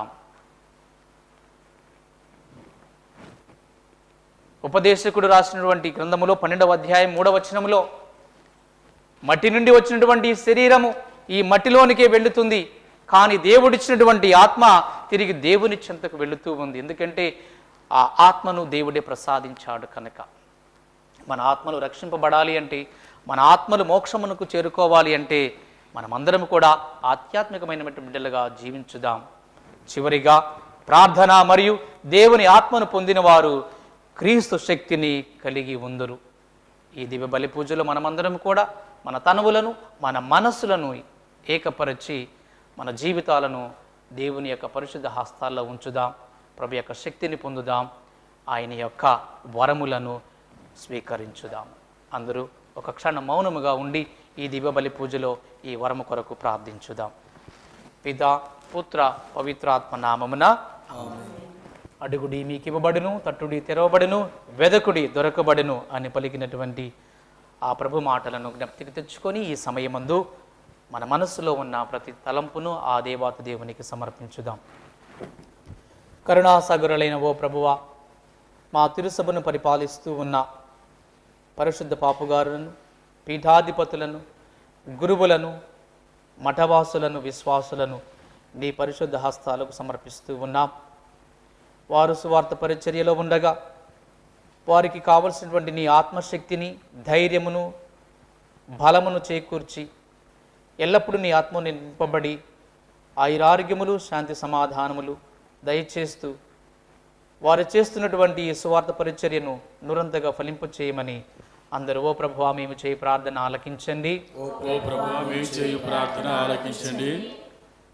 ఉపదేశకుడు రాసినటువంటి గ్రంథములో 12వ అధ్యాయం 3వ వచనములో, మట్టి నుండి వచ్చినటువంటి శరీరము ఈ మట్టిలోనికే వెళుతుంది, కానీ దేవుడిచ్చినటువంటి ఆత్మ తిరిగి దేవుని చెంతకు వెళుతూ ఉంది. ఎందుకంటే ఆ ఆత్మను దేవుడే ప్రసాదించాడు కనుక. మన ఆత్మలు రక్షింపబడాలి అంటే, మన ఆత్మలు మోక్షమునకు చేరుకోవాలి అంటే, మనమందరం కూడా ఆధ్యాత్మికమైన బిడ్డలుగా జీవించుదాం. చివరిగా ప్రార్థన మరియు దేవుని ఆత్మను పొందిన వారు క్రీస్తు శక్తిని కలిగి ఉందరు. ఈ దివ్య బలి పూజలో మనమందరం కూడా మన తనువులను, మన మనస్సులను ఏకపరిచి మన జీవితాలను దేవుని యొక్క పరిశుద్ధ హస్తాల్లో ఉంచుదాం. ప్రభు యొక్క శక్తిని పొందుదాం. ఆయన యొక్క వరములను స్వీకరించుదాం. అందరూ ఒక క్షణం మౌనముగా ఉండి ఈ దివ్య బలి పూజలో ఈ వరము కొరకు ప్రార్థించుదాం. పితా పుత్ర పవిత్రాత్మ నామమున అడుగుడి మీకు ఇవ్వబడును, తట్టుడి తెరవబడును, వెదకుడి దొరకబడును అని పలికినటువంటి ఆ ప్రభు మాటలను జ్ఞప్తికి తెచ్చుకొని ఈ సమయమందు మన మనస్సులో ఉన్న ప్రతి తలంపును ఆ దేవాతి దేవునికి సమర్పించుదాం. కరుణాసాగరులైన ఓ ప్రభువా, మా తిరుసభను పరిపాలిస్తూ ఉన్న పరిశుద్ధ పాపుగారులను, పీఠాధిపతులను, గురువులను, మఠవాసులను, విశ్వాసులను నీ పరిశుద్ధ హస్తాలకు సమర్పిస్తూ ఉన్నాం. వారు సువార్త పరిచర్యలో ఉండగా వారికి కావలసినటువంటి నీ ఆత్మశక్తిని, ధైర్యమును, బలమును చేకూర్చి ఎల్లప్పుడూ నీ ఆత్మను నింపబడి ఆయురారోగ్యములు, శాంతి సమాధానములు దయచేస్తూ వారు చేస్తున్నటువంటి ఈ సువార్త పరిచర్యను నురంతగా ఫలింపు చేయమని అందరూ ఓ ప్రభువా మేము చేయి ప్రార్థన ఆలకించండి. ఓ ప్రభువా మేము చేయి ప్రార్థన ఆలకించండి.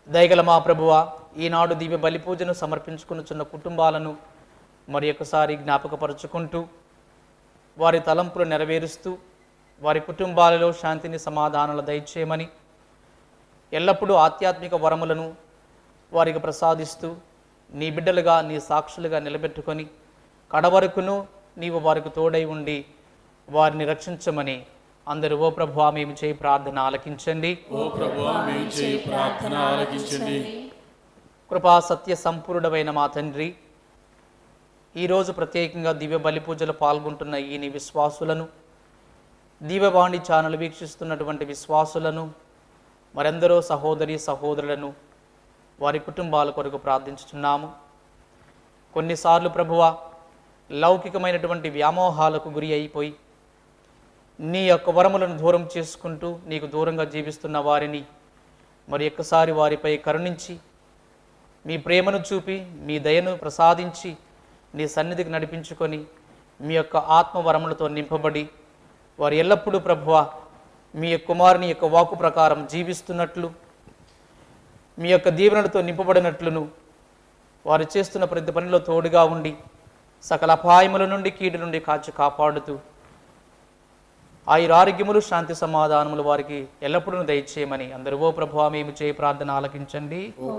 దయగల మా ప్రభువా, ఈనాడు దివ్య బలి పూజను సమర్పించుకునుచున్న కుటుంబాలను మరి ఒకసారి జ్ఞాపకపరుచుకుంటూ వారి తలంపులు నెరవేరుస్తూ వారి కుటుంబాలలో శాంతిని సమాధానాలు దయచేయమని ఎల్లప్పుడూ ఆధ్యాత్మిక వరములను వారికి ప్రసాదిస్తూ నీ బిడ్డలుగా నీ సాక్షులుగా నిలబెట్టుకొని కడవరకును నీవు వారికి తోడై ఉండి వారిని రక్షించమని అందరూ ఓ ప్రభువా మేము చేయి ప్రార్థన ఆలకించండి. ఓ ప్రభువా మేము చేయి ప్రార్థన ఆలకించండి. కృపా సత్య సంపూర్ణమైన మా తండ్రి, ఈరోజు ప్రత్యేకంగా దివ్య బలి పూజలు పాల్గొంటున్న ఈ నీ విశ్వాసులను, దివ్యవాణి ఛానల్ వీక్షిస్తున్నటువంటి విశ్వాసులను, మరెందరో సహోదరి సహోదరులను వారి కుటుంబాల కొరకు ప్రార్థించుచున్నాము. కొన్నిసార్లు ప్రభువా లౌకికమైనటువంటి వ్యామోహాలకు గురి అయిపోయి నీ యొక్క వరములను దూరం చేసుకుంటూ నీకు దూరంగా జీవిస్తున్న వారిని మరి ఒక్కసారి వారిపై కరుణించి మీ ప్రేమను చూపి మీ దయను ప్రసాదించి నీ సన్నిధికి నడిపించుకొని మీ యొక్క ఆత్మవరములతో నింపబడి వారు ఎల్లప్పుడూ ప్రభువా మీ యొక్క కుమారుని యొక్క వాక్కు ప్రకారం జీవిస్తున్నట్లు మీ యొక్క దీవెనలతో నింపబడినట్లును వారు చేస్తున్న ప్రతి పనిలో తోడుగా ఉండి సకల అపాయముల నుండి కీడు నుండి కాచి కాపాడుతూ ఆయురారోగ్యములు శాంతి సమాధానములు వారికి ఎల్లప్పుడూ దయచేయమని అందరూ ఓ ప్రభువా మేము చేయి ప్రార్థన ఆలకించండి.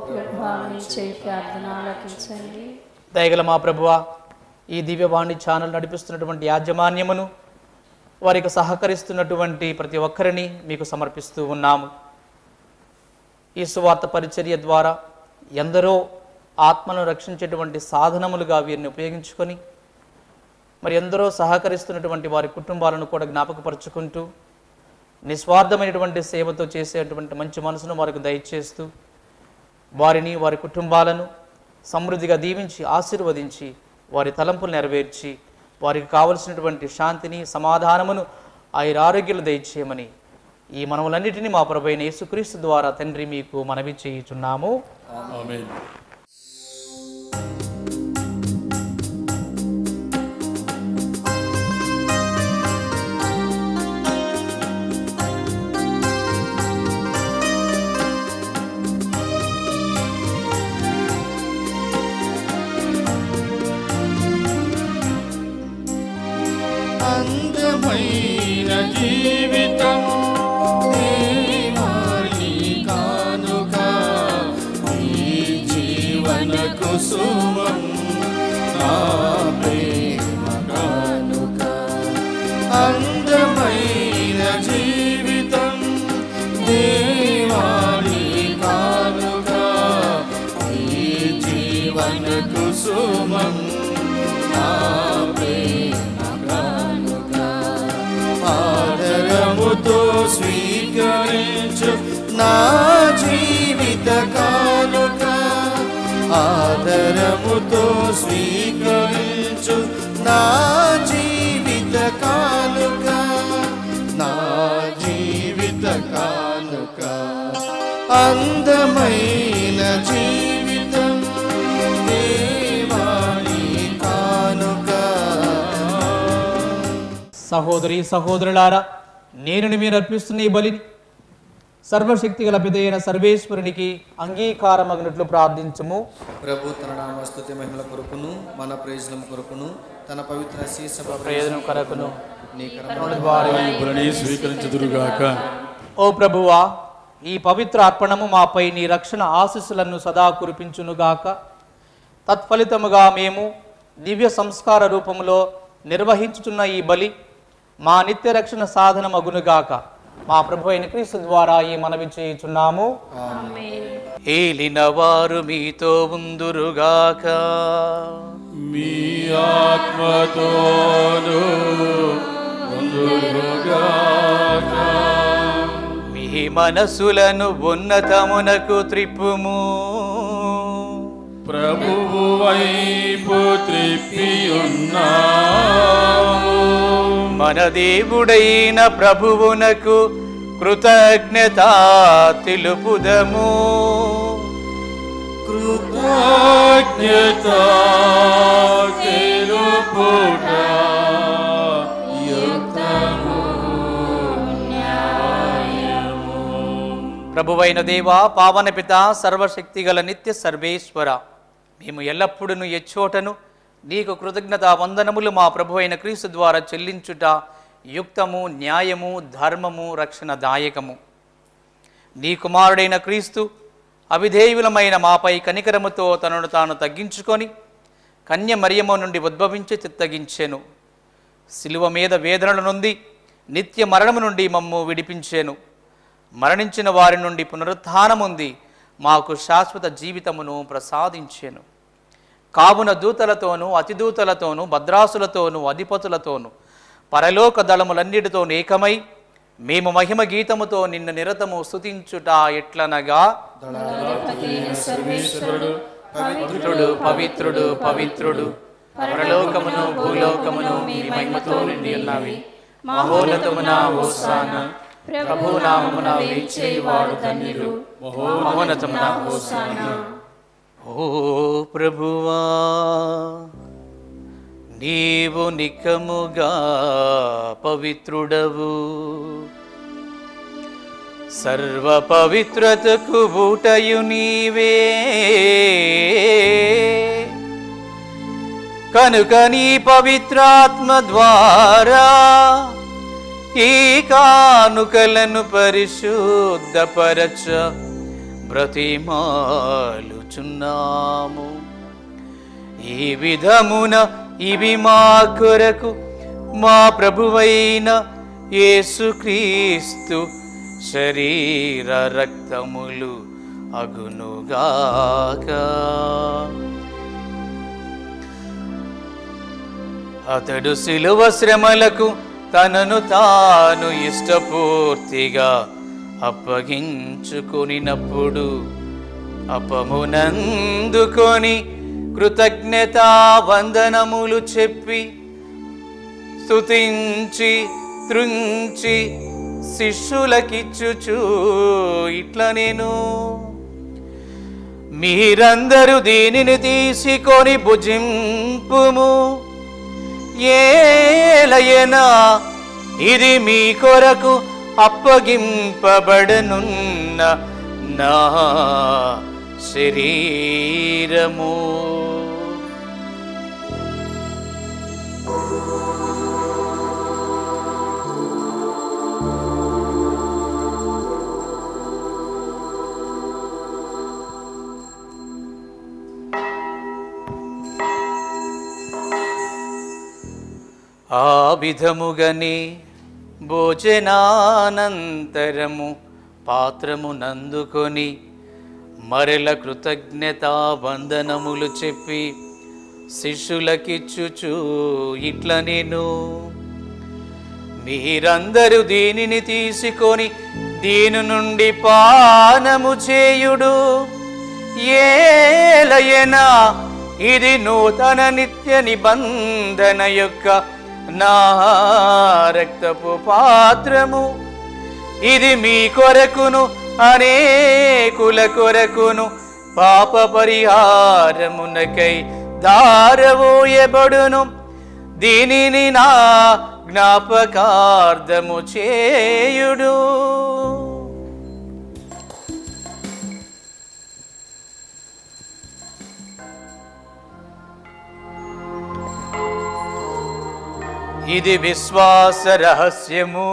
దయగల మా ప్రభువా, ఈ దివ్యవాణి ఛానల్ నడిపిస్తున్నటువంటి యాజమాన్యమును వారికి సహకరిస్తున్నటువంటి ప్రతి ఒక్కరిని మీకు సమర్పిస్తూ ఉన్నాము. ఈ సువార్త పరిచర్య ద్వారా ఎందరో ఆత్మను రక్షించేటువంటి సాధనములుగా వీరిని ఉపయోగించుకొని మరి ఎందరో సహకరిస్తున్నటువంటి వారి కుటుంబాలను కూడా జ్ఞాపకపరుచుకుంటూ నిస్వార్థమైనటువంటి సేవతో చేసేటువంటి మంచి మనసును వారికి దయచేస్తూ వారిని వారి కుటుంబాలను సమృద్ధిగా దీవించి ఆశీర్వదించి వారి తలంపులు నెరవేర్చి వారికి కావలసినటువంటి శాంతిని సమాధానమును ఆయురారోగ్యాలు దయచేయమని ఈ మనములన్నిటినీ మా ప్రభువైన యేసుక్రీస్తు ద్వారా తండ్రి మీకు మనవి చేయుచున్నాము. ఆమేన్. అందమైన జీవితం దేవాని కానుక, ఈ జీవన కుసుమం నా ప్రేమ కానుక. అందమైన జీవితం దేవాని కానుక, ఈ జీవన కుసుమం నా ఆదరముతో స్వీకరించు నా జీవిత కానుక, ఆదరముతో స్వీకరించు నా జీవిత కానుక, నా జీవిత కానుక. అందమైన జీవితం దేవాని కానుక. సహోదరి సహోదరులారా, నేను మీరు అర్పిస్తున్న ఈ బలిని సర్వశక్తి గల పిదైన సర్వేశ్వరునికి అంగీకారమగినట్లు ప్రార్థించము. ప్రభు తన నామస్తుతి మహిమల కొరకును మన ప్రయోజనం కొరకును తన పవిత్ర శీర్ష ప్రయోజనం కొరకును నీ బలిని స్వీకరించుదురుగాక. ఓ ప్రభువా, ఈ పవిత్ర అర్పణము మాపై నీ రక్షణ ఆశీస్సులను సదా కురిపించునుగాక. తత్ఫలితముగా మేము దివ్య సంస్కార రూపంలో నిర్వహించుచున్న ఈ బలి మా నిత్య రక్షణ సాధన మగునుగాక. మా ప్రభు అయిన క్రీస్తు ద్వారా ఈ మనవి చేయుచున్నాము. ఏలిన వారు మీతో ఉందురుగాక. మీ ఆత్మతోను ఉందురుగాక. మీ మనసులను ఉన్నతమునకు త్రిప్పుము. ప్రభువు వైపు త్రిప్పియున్నాము. మన దేవుడైన ప్రభువునకు కృతజ్ఞత తెలుపుదము. కృతజ్ఞత తెలుపుట యుక్తము న్యాయము. ప్రభువైన దేవా, పావన పిత, సర్వశక్తిగల నిత్య సర్వేశ్వర, మేము ఎల్లప్పుడూ ఎచ్చోటను నీకు కృతజ్ఞత వందనములు మా ప్రభువైన క్రీస్తు ద్వారా చెల్లించుట యుక్తము, న్యాయము, ధర్మము, రక్షణదాయకము. నీ కుమారుడైన క్రీస్తు అవిధేయులమైన మాపై కనికరముతో తనను తాను తగ్గించుకొని కన్య మరియమ్మ నుండి ఉద్భవించి చిత్తగించెను. శిలువ మీద వేదనల నుండి నిత్య మరణము నుండి మమ్ము విడిపించెను. మరణించిన వారి నుండి పునరుత్థానముంది మాకు శాశ్వత జీవితమును ప్రసాదించెను. కావున దూతలతోనూ అతిదూతలతోనూ భద్రాసులతోనూ అధిపతులతోనూ పరలోక దళములన్నిటితోనూ ఏకమై మేము మహిమ గీతముతో నిన్ను నిరతము స్తుతించుట ఎట్లనగా, పవిత్రుడు పవిత్రుడు పవిత్రుడు, పరలోకమును భూలోకమును మీ మహిమతో నిండి ఉన్నవి. మహోన్నతమున హోసానా, ప్రభు నామమున వేచేవాడు ధన్యులు. మహోన్నతమున హోసానా. ఓ ప్రభువా, నీవు నికముగా పవిత్రుడవు, సర్వ పవిత్రతకు ఊటయు నీవే. కనుక నీ పవిత్రాత్మ ద్వారా ఈ కానుకలను పరిశుద్ధపరచ బ్రతిమాలుచున్నాము. ఈ విధమున ఇవి మా కొరకు మా ప్రభువైన యేసుక్రీస్తు శరీర రక్తములు అగునుగాక. అతడు శిలువ శ్రమలకు తనను తాను ఇష్టపూర్తిగా అప్పగించుకొనినప్పుడు అపమునందుకొని కృతజ్ఞతా వందనములు చెప్పి స్తుతించి త్రుంచి శిష్యులకిచ్చుచు ఇట్లా నేను, మీరందరూ దీనిని తీసుకొని భుజింపుము. ఏలయనా ఇది మీ కొరకు అప్పగింపబడనున్న నా శరీరము. ఆ విధముగని భోజనానంతరము పాత్రము నందుకొని మరల కృతజ్ఞతా వందనములు చెప్పి శిష్యులకిచ్చుచు ఇట్లా నేను, మీరందరూ దీనిని తీసుకొని దీని నుండి పానము చేయుడు. ఏలయనా ఇది నూతన నిత్య నిబంధన యొక్క నా రక్తపు పాత్రము. ఇది మీ కొరకును అనేకుల కొరకును పాప పరిహారమునకై దారవోయబడును. దీనిని నా జ్ఞాపకార్థము చేయుడు. ఇది విశ్వాస రహస్యము.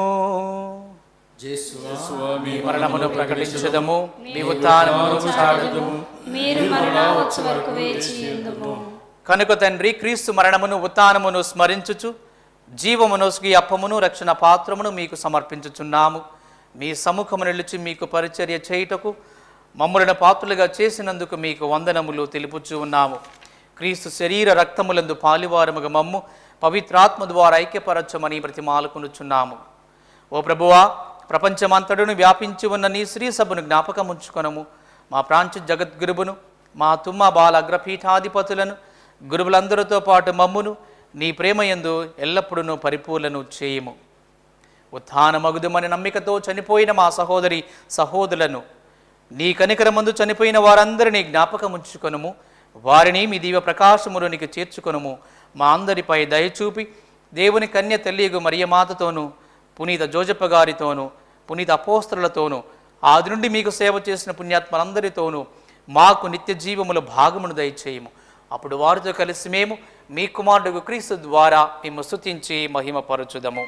మీ మరణమును ప్రకటించదము, మీ ఉత్థానమును చాటుదము, మీరు మరలా వచ్చే వరకు వేచి ఉందుము. కనుక తండ్రి, క్రీస్తు మరణమును ఉత్థానమును స్మరించుచు జీవమునొసగి అప్పమును రక్షణ పాత్రమును మీకు సమర్పించుచున్నాము. మీ సముఖము నిలిచి మీకు పరిచర్య చేయుటకు మమ్ములను పాత్రులుగా చేసినందుకు మీకు వందనములు తెలుపుచూ ఉన్నాము. క్రీస్తు శరీర రక్తములందు పాలివారముగా మమ్ము పవిత్రాత్మ ద్వారా ఐక్యపరచమని బ్రతిమాలుకొనుచున్నాము. ఓ ప్రభువా, ప్రపంచమంతడును వ్యాపించి ఉన్న నీ శ్రీ సభను జ్ఞాపకం ఉంచుకొనము. మా ప్రాంత జగద్గురువును, మా తుమ్మ బాల అగ్రపీఠాధిపతులను, గురువులందరితో పాటు మమ్మును నీ ప్రేమయందు ఎల్లప్పుడూ పరిపూర్ణను చేయము. ఉత్థానమగుదుమని నమ్మికతో చనిపోయిన మా సహోదరి సహోదరులను, నీ కనికరమందు చనిపోయిన వారందరినీ జ్ఞాపకం ఉంచుకొనుము. వారిని మీ దివ్య ప్రకాశములోనికి చేర్చుకొనుము. మా అందరిపై దయచూపి దేవుని కన్య తల్లియగు మరియమాతతోనూ, పునీత జోజప్ప గారితోనూ, పునీత అపోస్తలులతోనూ, ఆది నుండి మీకు సేవ చేసిన పుణ్యాత్మలందరితోనూ మాకు నిత్య జీవముల భాగమును దయచేయము. అప్పుడు వారితో కలిసి మేము మీ కుమారుడు క్రీస్తు ద్వారా మేము స్తుతించి మహిమపరచుదము.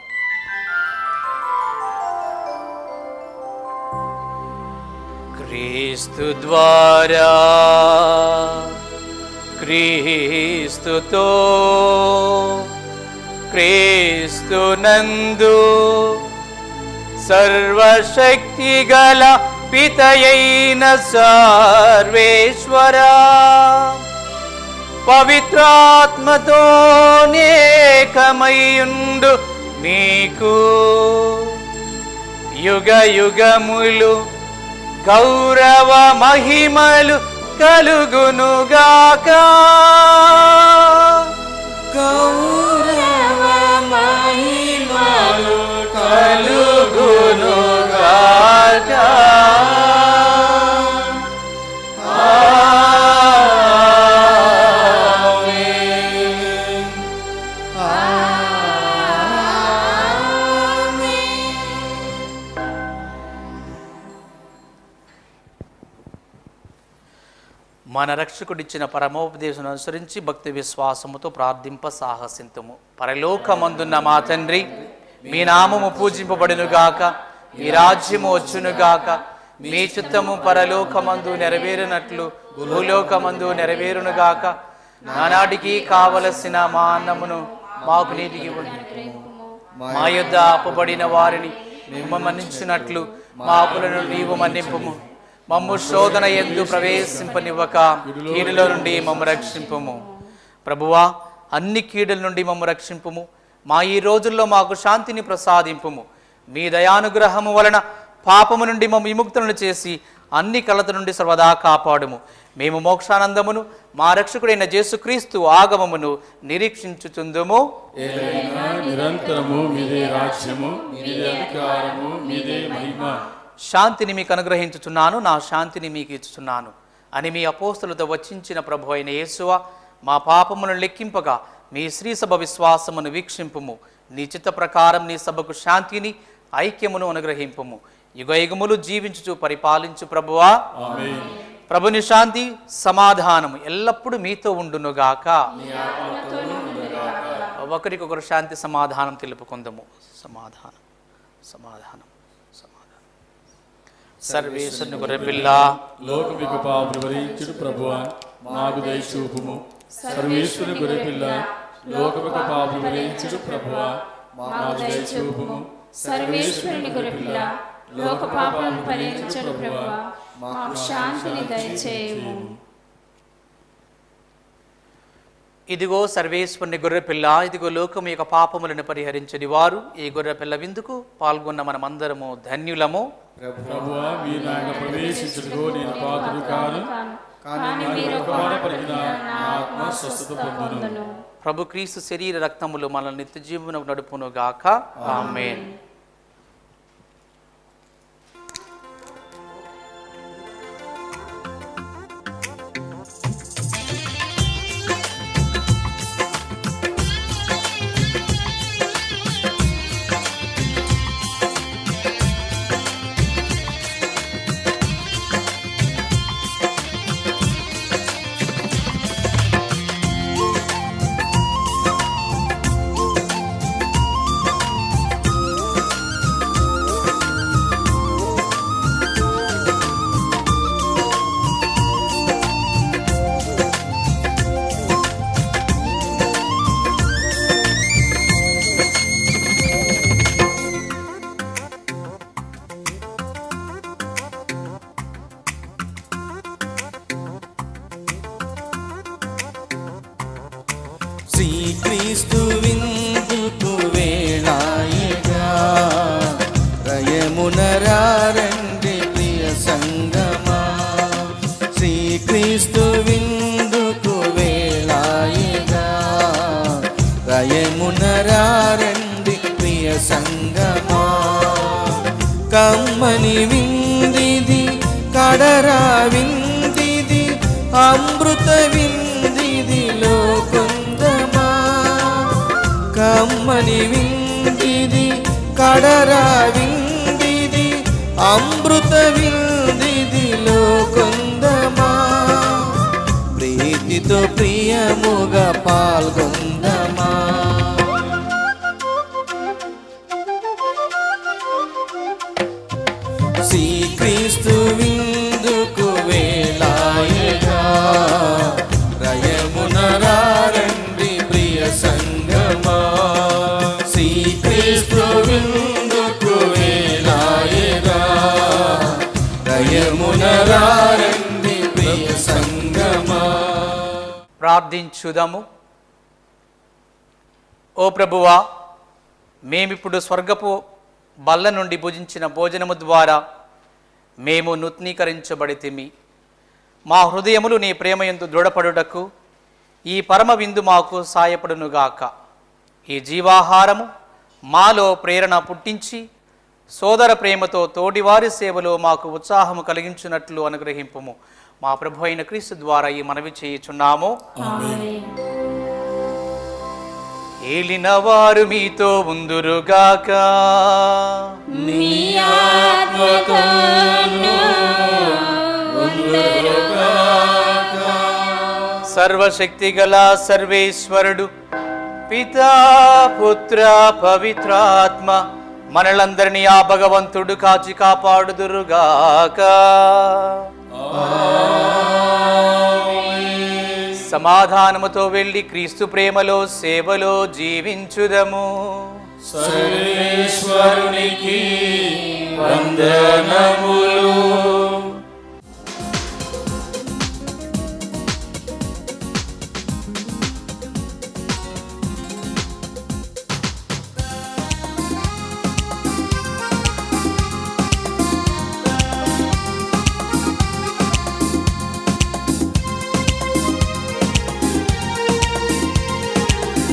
క్రీస్తు ద్వారా క్రీస్తుతో క్రీస్తునందు సర్వశక్తి గల పితయైన సర్వేశ్వర పవిత్రాత్మతో నేకమయుండు మీకు యుగ యుగములు గౌరవ మహిమలు కలుగునుగాక. గౌరవ మహిమలు కలుగునుగాక. మన రక్షకుడిచ్చిన పరమోపదేశం అనుసరించి భక్తి విశ్వాసముతో ప్రార్థింప సాహసింతుము. పరలోకమందున్న మా తండ్రి, మీ నామము పూజింపబడునుగాక, మీ రాజ్యము వచ్చునుగాక, మీ చిత్తము పరలోకమందు నెరవేరునట్లు భూలోకమందు నెరవేరునుగాక. నానాటికి కావలసిన మా అన్నమును మాకు నీటికి మా యొద్ద అప్పబడిన వారిని మేము మన్నించినట్లు మా అప్పులను నీవు మన్నింపుము. మమ్ము శోధన యందు ప్రవేశింపనివ్వక కీడుల నుండి మమ్ము రక్షింపుము. ప్రభువా, అన్ని కీడుల నుండి మమ్ము రక్షింపుము. మా ఈ రోజుల్లో మాకు శాంతిని ప్రసాదింపుము. మీ దయానుగ్రహము వలన పాపము నుండి మమ్ము విముక్తులను చేసి అన్ని కలత నుండి సర్వదా కాపాడుము. మేము మోక్షానందమును మా రక్షకుడైన యేసుక్రీస్తు ఆగమమును నిరీక్షించుచుందుము. నిరంతరము మీదే రాజ్యము, మీదే అధికారము, మీదే మహిమ. శాంతిని మీకు అనుగ్రహించుచున్నాను, నా శాంతిని మీకు ఇచ్చుచున్నాను అని మీ అపోస్తులతో వచించిన ప్రభు అయిన యేసువా, మా పాపములను లెక్కింపగా మీ శ్రీసభ విశ్వాసమును వీక్షింపుము. నీ చిత్త ప్రకారం నీ సభకు శాంతిని ఐక్యమును అనుగ్రహింపుము. యుగయుగములు జీవించుచు పరిపాలించు ప్రభువా. ప్రభుని శాంతి సమాధానము ఎల్లప్పుడూ మీతో ఉండునుగాక. ఒకరికొకరు శాంతి సమాధానం తెలుపుకుందాము. సమాధానం సమాధానం సమాధానం. సర్వేశ్వరుని గొర్రెపిల్ల, లోకమిక పాపములు భరించుడు ప్రభువా, మాకు దయచూపుము. సర్వేశ్వరుని గొర్రెపిల్ల, లోకమిక పాపములు భరించుడు ప్రభువా, మాకు దయచూపుము. సర్వేశ్వరుని గొర్రెపిల్ల, లోక పాపలను పరిహరించడు ప్రభువా, మాకు శాంతిని దయచేయము. ఇదిగో సర్వేశ్వరుని గొర్రెపిల్ల, ఇదిగో లోకం యొక్క పాపములను పరిహరించని వారు. ఈ గొర్రెపిల్ల విందుకు పాల్గొన్న మనమందరము ధన్యులము. ప్రభువా, మీ నాయన ప్రవేశించుటకు నేను పాత్రుడు కాను, కానీ మీరు ఒక మాట పలికిన నా ఆత్మ స్వస్థత పొందును. ప్రభు క్రీస్తు శరీర రక్తములు మనల్ని నిత్య జీవనకు నడుపును గాక. ఆమేన్. శ్రీక్రీస్తు విందుకు వేళాయిగా రయమునరారండి ప్రియ సంగమా. శ్రీక్రీస్తు విందుకు వేళాయిగా రయమునరారండి ప్రియ సంగమా. కమ్మని విందిది కడరా విందిది అమృత విందిదిలో కొందమా. కమ్మని విందిది కడరా విందిది అమృత విందిదిలో కొందమా, ప్రీతితో ప్రియముగా పాల్గొందమా. శ్రీక్రీస్తు విందుకు వేళాయగా, రయమున రండి ప్రియ సంగమా. శ్రీక్రీస్తు విందుకు వేళాయగా, రయమున రండి ప్రియ సంగమా. ప్రార్థించుదము. ఓ ప్రభువా, మేమిప్పుడు స్వర్గపు బల్ల నుండి భుజించిన భోజనము ద్వారా మేము నూతనీకరించబడితిమి. మా హృదయములు నీ ప్రేమయందు దృఢపడుటకు ఈ పరమ విందు మాకు సాయపడునుగాక. ఈ జీవాహారము మాలో ప్రేరణ పుట్టించి సోదర ప్రేమతో తోడివారి సేవలో మాకు ఉత్సాహము కలిగించున్నట్లు అనుగ్రహింపుము. మా ప్రభు అయిన క్రీస్తు ద్వారా ఈ మనవి చేయుచున్నాము. ఏలిన వారు మీతో ఉందురుగాక. నీ ఆత్మతోను ఉందురుగాక. సర్వశక్తి గల సర్వేశ్వరుడు పితా పుత్ర పవిత్రాత్మ మనలందరినీ ఆ భగవంతుడు కాచి కాపాడుదురుగాక. సమాధానముతో వెళ్ళి క్రీస్తు ప్రేమలో సేవలో జీవించుదము. సర్వేశ్వరునికి వందనములు.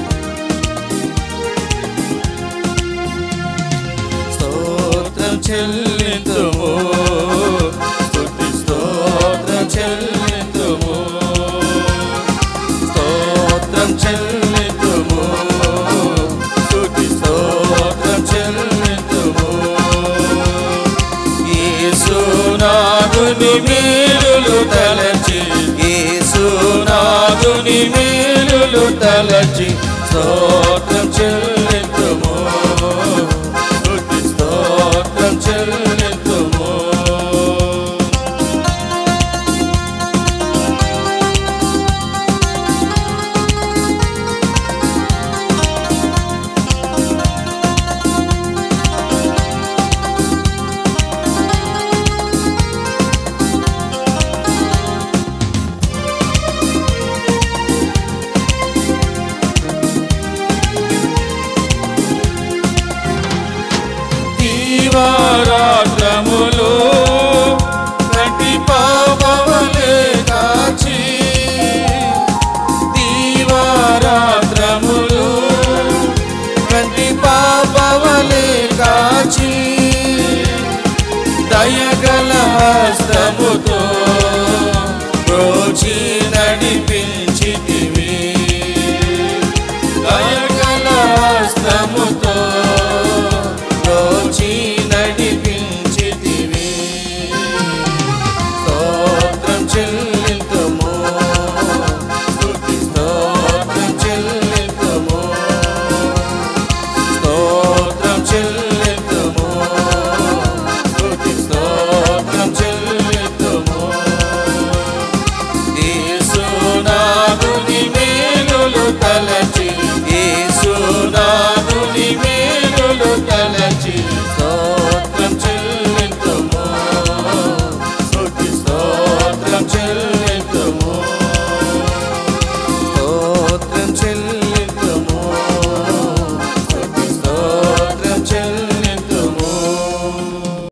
స్తోత్రం చెల్లి